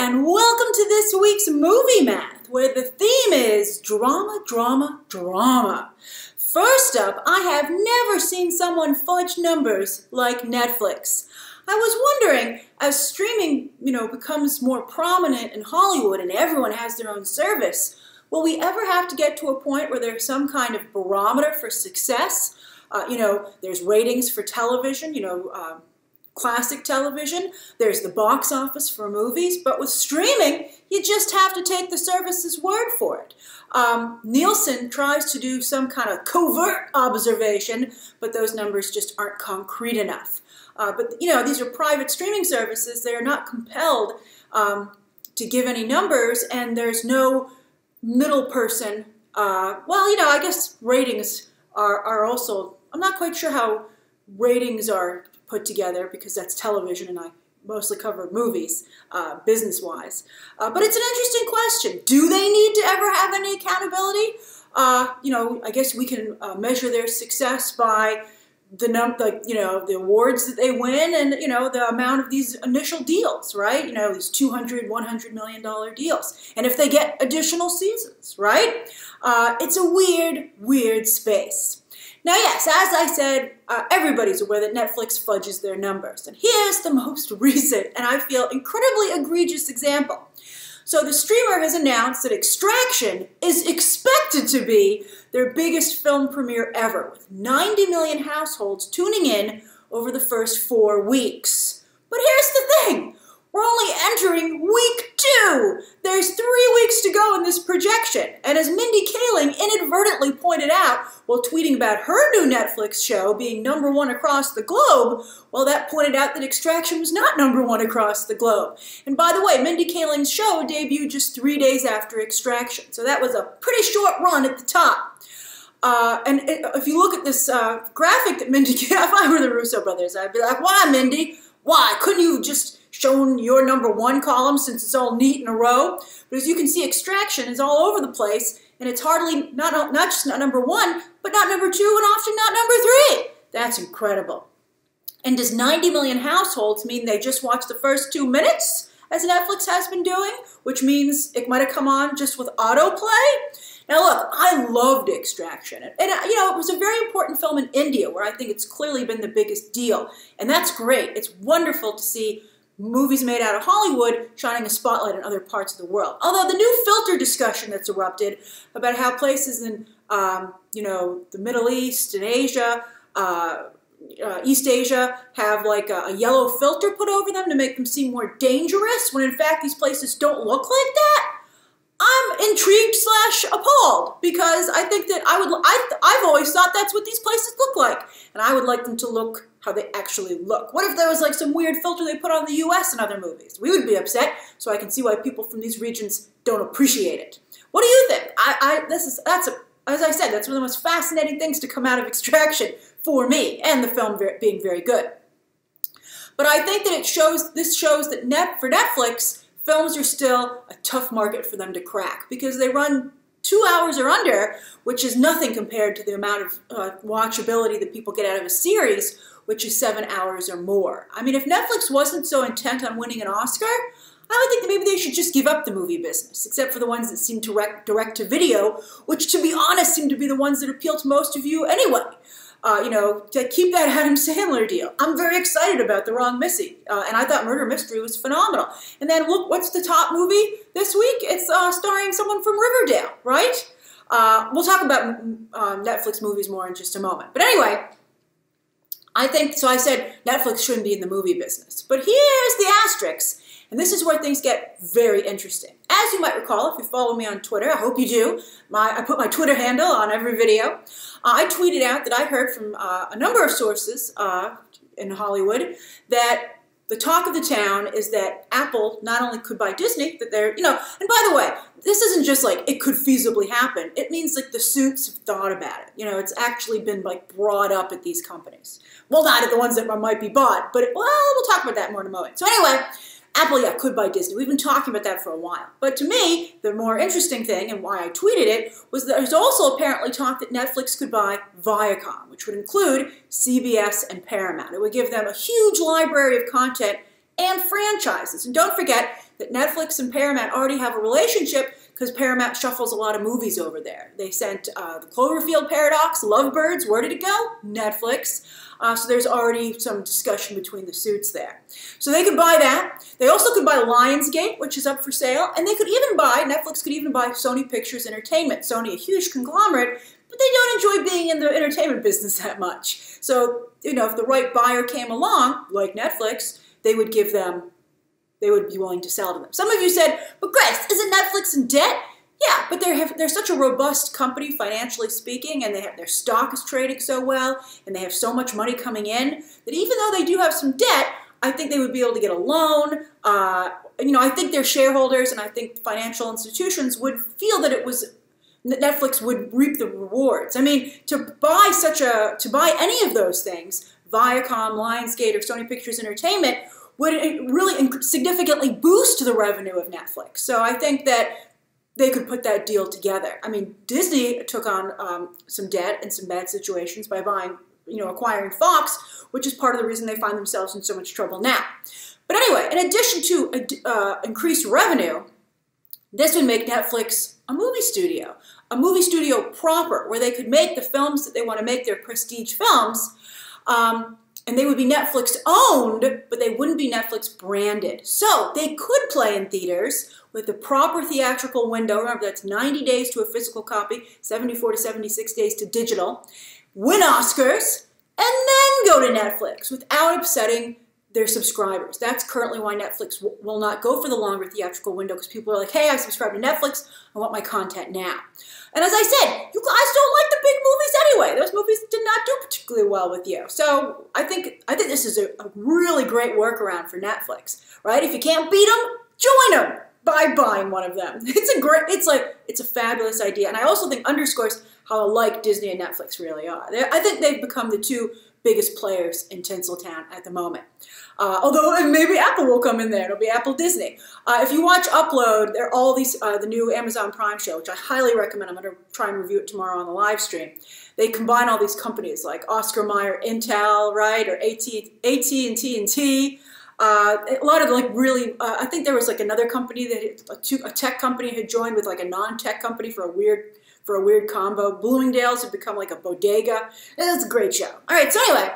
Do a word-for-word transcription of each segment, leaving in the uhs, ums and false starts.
and welcome to this week's Movie Math, where the theme is drama, drama, drama. First up, I have never seen someone fudge numbers like Netflix. I was wondering, as streaming, you know, becomes more prominent in Hollywood and everyone has their own service, will we ever have to get to a point where there's some kind of barometer for success? Uh, you know, there's ratings for television, you know, uh, classic television, there's the box office for movies, but with streaming, you just have to take the service's word for it. Um, Nielsen tries to do some kind of covert observation, but those numbers just aren't concrete enough. Uh, but, you know, these are private streaming services. They are not compelled um, to give any numbers, and there's no middle person. Uh, well, you know, I guess ratings are, are also, I'm not quite sure how ratings are put together because that's television and I mostly cover movies, uh, business-wise. Uh, but it's an interesting question. Do they need to ever have any accountability? Uh, you know, I guess we can uh, measure their success by the num, the, you know, the awards that they win and, you know, the amount of these initial deals, right? You know, these two hundred, one hundred million dollar deals. And if they get additional seasons, right? Uh, it's a weird, weird space. Now, yes, as I said, uh, everybody's aware that Netflix fudges their numbers. And here's the most recent, and I feel incredibly egregious example. So the streamer has announced that Extraction is expected to be their biggest film premiere ever, with ninety million households tuning in over the first four weeks. But here's the thing. We're only entering week two. There's three weeks to go in this projection. And as Mindy Kaling inadvertently pointed out while tweeting about her new Netflix show being number one across the globe, well, that pointed out that Extraction was not number one across the globe. And by the way, Mindy Kaling's show debuted just three days after Extraction. So that was a pretty short run at the top. Uh, and it, if you look at this uh, graphic that Mindy, if I were the Russo brothers, I'd be like, why, Mindy? Why? Couldn't you just shown your number one column since it's all neat in a row? But as you can see, Extraction is all over the place, and it's hardly not, not just not number one, but not number two, and often not number three. That's incredible. And does ninety million households mean they just watch the first two minutes, as Netflix has been doing, which means it might have come on just with autoplay? Now look, I loved Extraction, and, and you know, it was a very important film in India, where I think it's clearly been the biggest deal, and that's great. It's wonderful to see movies made out of Hollywood shining a spotlight in other parts of the world. Although the new filter discussion that's erupted about how places in, um, you know, the Middle East and Asia, uh, uh, East Asia, have like a, a yellow filter put over them to make them seem more dangerous, when in fact these places don't look like that, I'm intrigued slash appalled, because I think that I would, I, I've always thought that's what these places look like, and I would like them to look how they actually look. What if there was like some weird filter they put on the U S and other movies? We would be upset, so I can see why people from these regions don't appreciate it. What do you think? I, I this is, that's, a, as I said, that's one of the most fascinating things to come out of Extraction for me, and the film being very good. But I think that it shows, this shows that net, for Netflix, films are still a tough market for them to crack, because they run two hours or under, which is nothing compared to the amount of uh, watchability that people get out of a series, which is seven hours or more. I mean, if Netflix wasn't so intent on winning an Oscar, I would think that maybe they should just give up the movie business, except for the ones that seem to direct, direct to video, which, to be honest, seem to be the ones that appeal to most of you anyway. Uh, you know, to keep that Adam Sandler deal. I'm very excited about The Wrong Missy, uh, and I thought Murder Mystery was phenomenal. And then look, what's the top movie this week? It's uh, starring someone from Riverdale, right? Uh, we'll talk about uh, Netflix movies more in just a moment. But anyway, I think, so I said Netflix shouldn't be in the movie business. But here's the asterisk, and this is where things get very interesting. As you might recall, if you follow me on Twitter, I hope you do, my, I put my Twitter handle on every video. Uh, I tweeted out that I heard from uh, a number of sources uh, in Hollywood that the talk of the town is that Apple not only could buy Disney, that they're, you know, and by the way, this isn't just like it could feasibly happen. It means like the suits have thought about it. You know, it's actually been like brought up at these companies. Well, not at the ones that might be bought, but, it, well, we'll talk about that more in a moment. So anyway, Apple, yeah, could buy Disney. We've been talking about that for a while. But to me, the more interesting thing, and why I tweeted it, was that there's also apparently talk that Netflix could buy Viacom, which would include C B S and Paramount. It would give them a huge library of content and franchises. And don't forget that Netflix and Paramount already have a relationship because Paramount shuffles a lot of movies over there. They sent uh, the Cloverfield Paradox, Lovebirds, where did it go? Netflix. Uh, so there's already some discussion between the suits there. So they could buy that. They also could buy Lionsgate, which is up for sale. And they could even buy, Netflix could even buy Sony Pictures Entertainment. Sony, a huge conglomerate, but they don't enjoy being in the entertainment business that much. So, you know, if the right buyer came along, like Netflix, they would give them, they would be willing to sell to them. Some of you said, but Grace, isn't Netflix in debt? Yeah, but they're, they're such a robust company, financially speaking, and they have, their stock is trading so well, and they have so much money coming in, that even though they do have some debt, I think they would be able to get a loan. Uh, you know, I think their shareholders and I think financial institutions would feel that it was, that Netflix would reap the rewards. I mean, to buy such a, to buy any of those things, Viacom, Lionsgate, or Sony Pictures Entertainment, would really significantly boost the revenue of Netflix. So I think that they could put that deal together. I mean, Disney took on um, some debt and some bad situations by buying, you know, acquiring Fox, which is part of the reason they find themselves in so much trouble now. But anyway, in addition to uh, increased revenue, this would make Netflix a movie studio, a movie studio proper, where they could make the films that they want to make, their prestige films, um, and they would be Netflix owned, but they wouldn't be Netflix branded. So they could play in theaters with the proper theatrical window. Remember, that's ninety days to a physical copy, seventy-four to seventy-six days to digital, win Oscars, and then go to Netflix without upsetting their subscribers. That's currently why Netflix will not go for the longer theatrical window, because people are like, hey, I subscribe to Netflix, I want my content now. And as I said, you guys don't like the big movies anyway. Those movies did not do particularly well with you. So I think I think this is a, a really great workaround for Netflix, right? If you can't beat them, join them by buying one of them. It's a great, it's like, it's a fabulous idea. And I also think underscores how alike Disney and Netflix really are. They're, I think they've become the two biggest players in Tinseltown at the moment. Uh, although maybe Apple will come in there. It'll be Apple Disney. Uh, if you watch Upload, there are all these, uh, the new Amazon Prime show, which I highly recommend. I'm going to try and review it tomorrow on the live stream. They combine all these companies like Oscar Mayer Intel, right, or A T and T and T. Uh, a lot of like really, uh, I think there was like another company that a, two, a tech company had joined with like a non-tech company for a weird for a weird combo. Bloomingdale's had become like a bodega. It's a great show. All right, so anyway,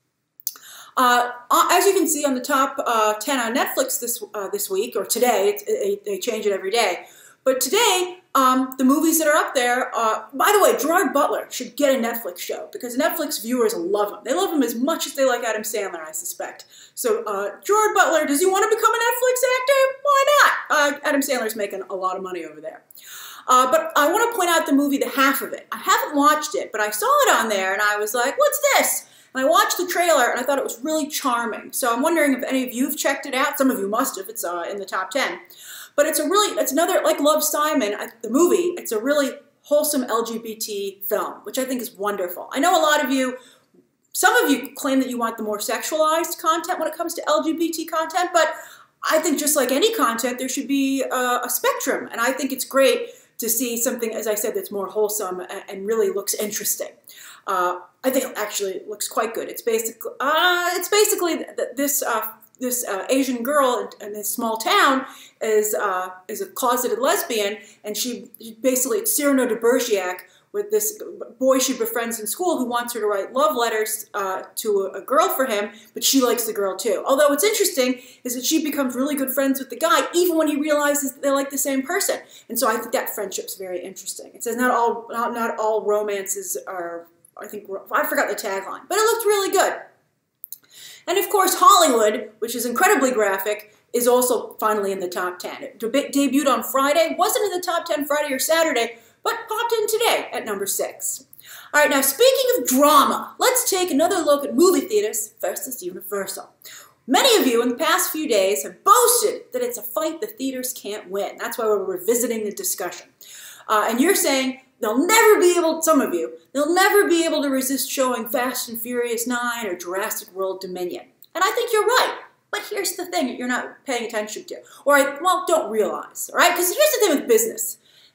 uh, as you can see on the top uh, ten on Netflix this uh, this week, or today, it, it, they change it every day. But today, um, the movies that are up there, uh, by the way, Gerard Butler should get a Netflix show, because Netflix viewers love him. They love him as much as they like Adam Sandler, I suspect. So uh, Gerard Butler, does he want to become a Netflix actor? Why not? Uh, Adam Sandler's making a lot of money over there. Uh, but I want to point out the movie, The Half of It. I haven't watched it, but I saw it on there, and I was like, what's this? And I watched the trailer, and I thought it was really charming. So I'm wondering if any of you have checked it out. Some of you must if it's uh, in the top ten. But it's a really, it's another, like Love, Simon, the movie, it's a really wholesome L G B T film, which I think is wonderful. I know a lot of you, some of you claim that you want the more sexualized content when it comes to L G B T content, but I think just like any content, there should be a, a spectrum. And I think it's great to see something, as I said, that's more wholesome and really looks interesting. Uh, I think it actually looks quite good. It's basically, uh, it's basically th this uh, this uh, Asian girl in, in this small town is uh, is a closeted lesbian, and she basically, it's Cyrano de Bergerac with this boy she befriends in school who wants her to write love letters uh, to a, a girl for him, but she likes the girl too. Although what's interesting is that she becomes really good friends with the guy even when he realizes that they like the same person. And so I think that friendship's very interesting. It says not all not, not all romances are, I think, I forgot the tagline, but it looked really good. And of course, Hollywood, which is incredibly graphic, is also finally in the top ten. It deb debuted on Friday, wasn't in the top ten Friday or Saturday, but popped in today at number six. All right, now speaking of drama, let's take another look at movie theaters versus Universal. Many of you in the past few days have boasted that it's a fight the theaters can't win. That's why we're revisiting the discussion. Uh, and you're saying they'll never be able, some of you, they'll never be able to resist showing Fast and Furious nine or Jurassic World Dominion. And I think you're right. But here's the thing that you're not paying attention to. Or, well, don't realize, all right? Because here's the thing with business.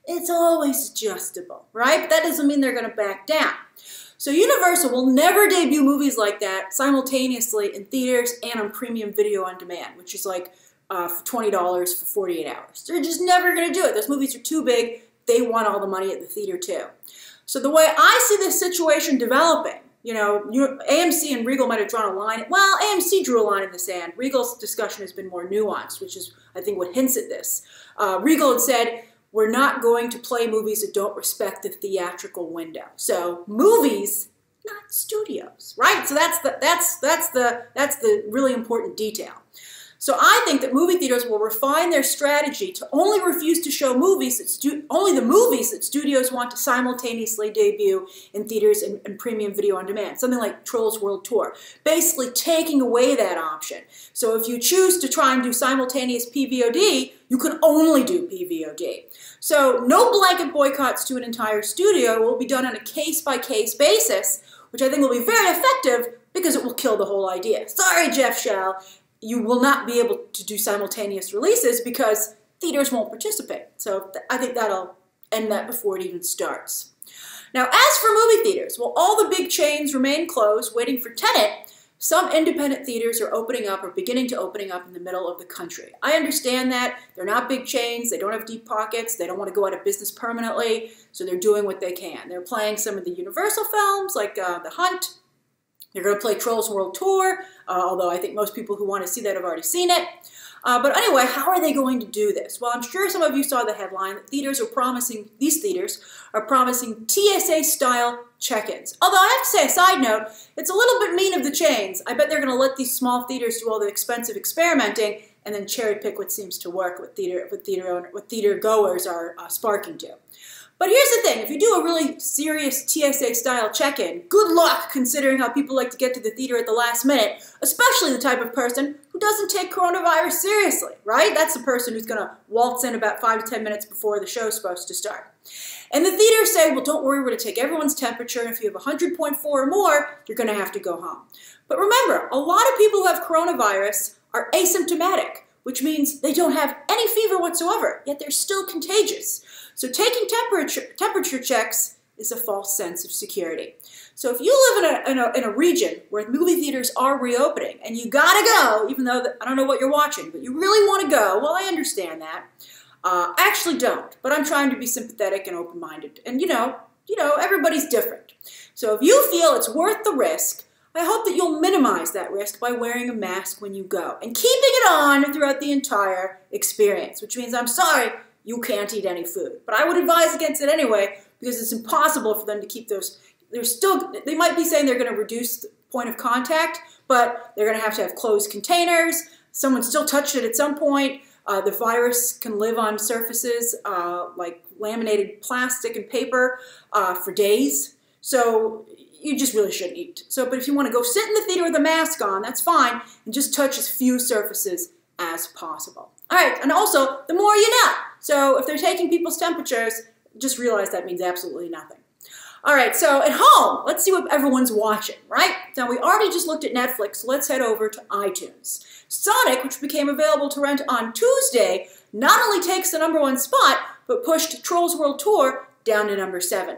It's always adjustable, right? But that doesn't mean they're going to back down. So Universal will never debut movies like that simultaneously in theaters and on premium video on demand, which is like uh, for twenty dollars for forty-eight hours. They're just never going to do it. Those movies are too big. They want all the money at the theater too. So the way I see this situation developing, you know, A M C and Regal might have drawn a line. Well, A M C drew a line in the sand. Regal's discussion has been more nuanced, which is, I think, what hints at this. Uh, Regal had said, we're not going to play movies that don't respect the theatrical window. So movies, not studios, right? So that's the that's that's the that's the really important detail. So I think that movie theaters will refine their strategy to only refuse to show movies that stu only the movies that studios want to simultaneously debut in theaters and, and premium video on demand. Something like Trolls World Tour, basically taking away that option. So if you choose to try and do simultaneous P V O D, you can only do P V O D. So no blanket boycotts to an entire studio will be done on a case-by-case basis, which I think will be very effective because it will kill the whole idea. Sorry, Jeff Shell. You will not be able to do simultaneous releases because theaters won't participate. So I think that'll end that before it even starts. Now, as for movie theaters, while all the big chains remain closed waiting for Tenet, some independent theaters are opening up or beginning to opening up in the middle of the country. I understand that. They're not big chains. They don't have deep pockets. They don't want to go out of business permanently, so they're doing what they can. They're playing some of the Universal films like uh, The Hunt. They're going to play Trolls World Tour, uh, although I think most people who want to see that have already seen it. Uh, but anyway, how are they going to do this? Well, I'm sure some of you saw the headline that theaters are promising, these theaters are promising T S A-style check-ins. Although I have to say, a side note, it's a little bit mean of the chains. I bet they're going to let these small theaters do all the expensive experimenting and then cherry-pick what seems to work, what theater, what theater, owner, what theater goers are uh, sparking to. But here's the thing, if you do a really serious T S A-style check-in, good luck considering how people like to get to the theater at the last minute, especially the type of person who doesn't take coronavirus seriously, right? That's the person who's going to waltz in about five to ten minutes before the show's supposed to start. And the theaters say, well, don't worry, we're going to take everyone's temperature, and if you have one hundred point four or more, you're going to have to go home. But remember, a lot of people who have coronavirus are asymptomatic, which means they don't have any fever whatsoever, yet they're still contagious. So taking temperature, temperature checks is a false sense of security. So if you live in a, in, a, in a region where movie theaters are reopening and you gotta go, even though the, I don't know what you're watching, but you really want to go, well, I understand that. Uh, I actually don't, but I'm trying to be sympathetic and open-minded. And you know, you know, everybody's different. So if you feel it's worth the risk, I hope that you'll minimize that risk by wearing a mask when you go and keeping it on throughout the entire experience, which means I'm sorry, you can't eat any food. But I would advise against it anyway because it's impossible for them to keep those. They're still, they might be saying they're going to reduce the point of contact, but they're going to have to have closed containers. Someone still touched it at some point. Uh, the virus can live on surfaces uh, like laminated plastic and paper uh, for days. So you just really shouldn't eat. So, but if you want to go sit in the theater with a mask on, that's fine, and just touch as few surfaces as possible. All right, and also, the more you know. So if they're taking people's temperatures, just realize that means absolutely nothing. All right, so at home, let's see what everyone's watching, right? Now, we already just looked at Netflix, so let's head over to iTunes. Sonic, which became available to rent on Tuesday, not only takes the number one spot, but pushed Trolls World Tour down to number seven.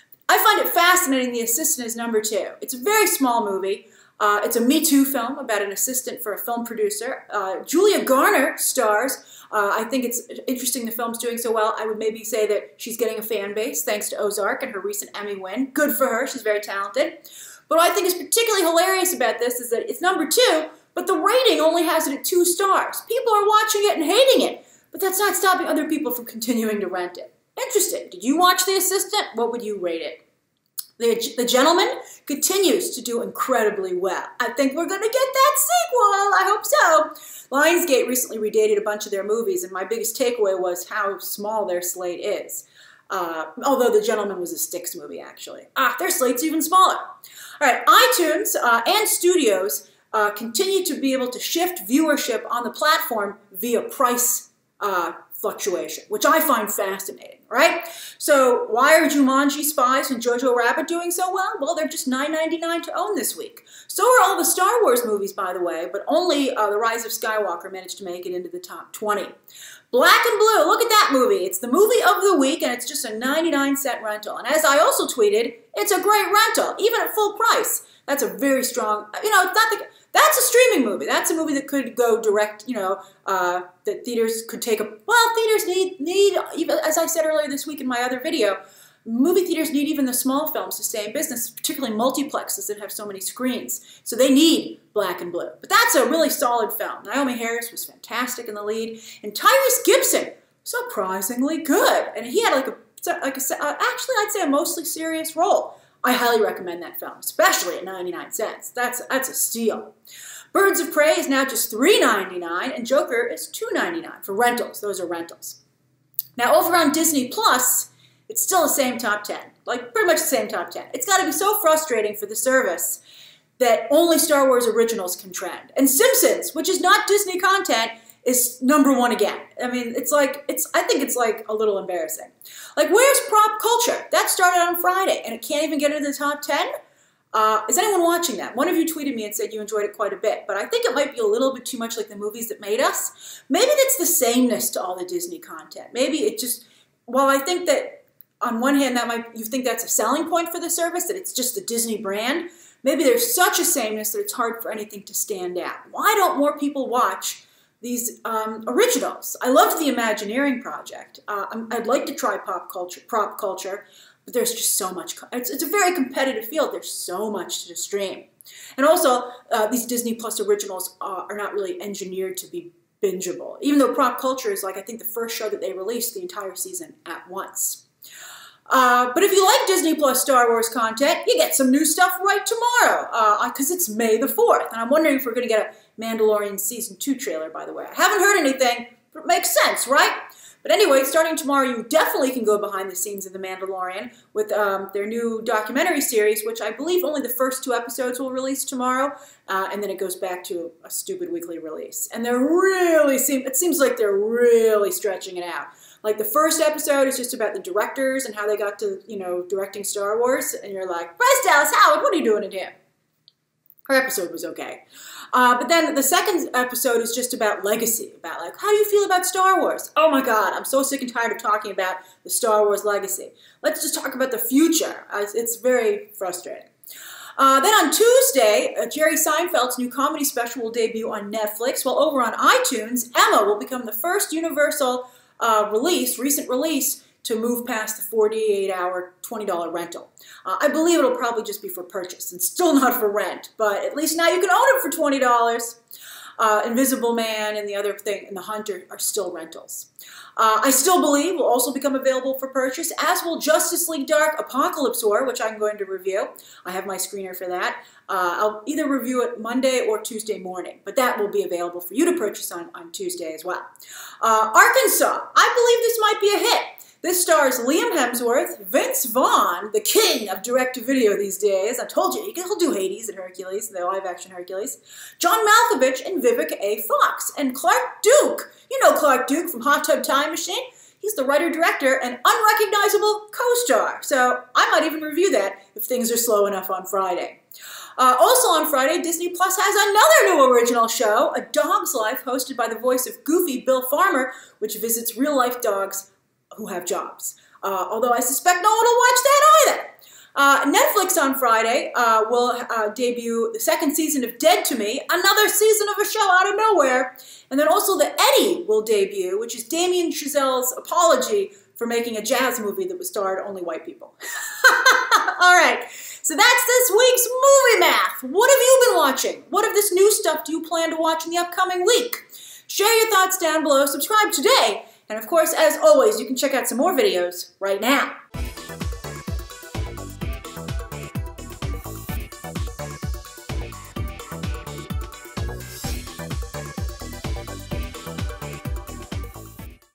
I find it fascinating the assistant is number two. It's a very small movie. Uh, it's a Me Too film about an assistant for a film producer. Uh, Julia Garner stars. Uh, I think it's interesting the film's doing so well. I would maybe say that she's getting a fan base thanks to Ozark and her recent Emmy win. Good for her. She's very talented. But what I think is particularly hilarious about this is that it's number two, but the rating only has it at two stars. People are watching it and hating it, but that's not stopping other people from continuing to rent it. Interesting. Did you watch The Assistant? What would you rate it? The, the Gentleman continues to do incredibly well. I think we're going to get that sequel. I hope so. Lionsgate recently redated a bunch of their movies, and my biggest takeaway was how small their slate is. Uh, although The Gentleman was a Styx movie, actually. Ah, their slate's even smaller. All right, iTunes uh, and studios uh, continue to be able to shift viewership on the platform via price uh, fluctuation, which I find fascinating, right? So why are Jumanji, Spies, and Jojo Rabbit doing so well? Well, they're just nine ninety-nine to own this week. So are all the Star Wars movies, by the way, but only uh, The Rise of Skywalker managed to make it into the top twenty. Black and Blue, look at that movie. It's the movie of the week, and it's just a ninety-nine cent rental. And as I also tweeted, it's a great rental, even at full price. That's a very strong, you know, it's not the, that's a streaming movie. That's a movie that could go direct, you know, uh, that theaters could take a, well, theaters need, need, even as I said earlier this week in my other video, movie theaters need even the small films to stay in business, particularly multiplexes that have so many screens. So they need Black and Blue. But that's a really solid film. Naomi Harris was fantastic in the lead, and Tyrese Gibson, surprisingly good. And he had like a, like a uh, actually I'd say a mostly serious role. I highly recommend that film, especially at ninety-nine cents. That's, that's a steal. Birds of Prey is now just three ninety-nine, and Joker is two ninety-nine for rentals. Those are rentals. Now over on Disney Plus, it's still the same top ten, like pretty much the same top ten. It's got to be so frustrating for the service that only Star Wars originals can trend. And Simpsons, which is not Disney content, is number one again. I mean, it's like, it's. I think it's like a little embarrassing. Like, where's Prop Culture? That started on Friday, and it can't even get into the top ten? Uh, is anyone watching that? One of you tweeted me and said you enjoyed it quite a bit, but I think it might be a little bit too much like the movies that made us. Maybe that's the sameness to all the Disney content. Maybe it just, while I think that on one hand, that might you think that's a selling point for the service, that it's just the Disney brand. Maybe there's such a sameness that it's hard for anything to stand out. Why don't more people watch these um, originals? I loved the Imagineering Project. Uh, I'd like to try pop culture, prop culture, but there's just so much. It's, it's a very competitive field. There's so much to stream. And also, uh, these Disney Plus originals uh, are not really engineered to be bingeable, even though Prop Culture is like, I think, the first show that they released the entire season at once. Uh, but if you like Disney Plus Star Wars content, you get some new stuff right tomorrow, because uh, it's May the fourth. And I'm wondering if we're going to get a Mandalorian Season two trailer, by the way. I haven't heard anything, but it makes sense, right? But anyway, starting tomorrow, you definitely can go behind the scenes of The Mandalorian with um, their new documentary series, which I believe only the first two episodes will release tomorrow, uh, and then it goes back to a stupid weekly release. And they're really, seem, it seems like they're really stretching it out. Like, the first episode is just about the directors and how they got to, you know, directing Star Wars. And you're like, Bryce Dallas Howard, what are you doing in here? Her episode was okay. Uh, but then the second episode is just about legacy, about like, how do you feel about Star Wars? Oh my God, I'm so sick and tired of talking about the Star Wars legacy. Let's just talk about the future. Uh, it's very frustrating. Uh, then on Tuesday, uh, Jerry Seinfeld's new comedy special will debut on Netflix, while over on iTunes, Emma will become the first Universal uh, release, recent release, to move past the forty-eight hour, twenty dollar rental. Uh, I believe it'll probably just be for purchase and still not for rent, but at least now you can own it for twenty dollars. Uh, Invisible Man and the other thing, and The Hunter are still rentals. Uh, I Still Believe will also become available for purchase, as will Justice League Dark Apocalypse War, which I'm going to review. I have my screener for that. Uh, I'll either review it Monday or Tuesday morning, but that will be available for you to purchase on, on Tuesday as well. Uh, Arkansas, I believe this might be a hit. This stars Liam Hemsworth, Vince Vaughn, the king of direct-to-video these days. I told you, he'll do Hades and Hercules, the live-action Hercules. John Malkovich and Vivica A. Fox. And Clark Duke. You know Clark Duke from Hot Tub Time Machine. He's the writer-director and unrecognizable co-star. So I might even review that if things are slow enough on Friday. Uh, also on Friday, Disney Plus has another new original show, A Dog's Life, hosted by the voice of Goofy Bill Farmer, which visits real-life dogs who have jobs. Uh, although I suspect no one will watch that either. Uh, Netflix on Friday uh, will uh, debut the second season of Dead to Me, another season of a show out of nowhere. And then also The Eddie will debut, which is Damien Chazelle's apology for making a jazz movie that was starred only white people. All right, so that's this week's Movie Math. What have you been watching? What of this new stuff do you plan to watch in the upcoming week? Share your thoughts down below, subscribe today, and of course, as always, you can check out some more videos right now.